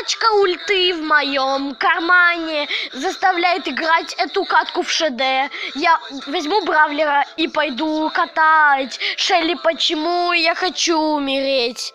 Пачка ульты в моем кармане заставляет играть эту катку в ШД. Я возьму Бравлера и пойду катать. Шелли, почему я хочу умереть?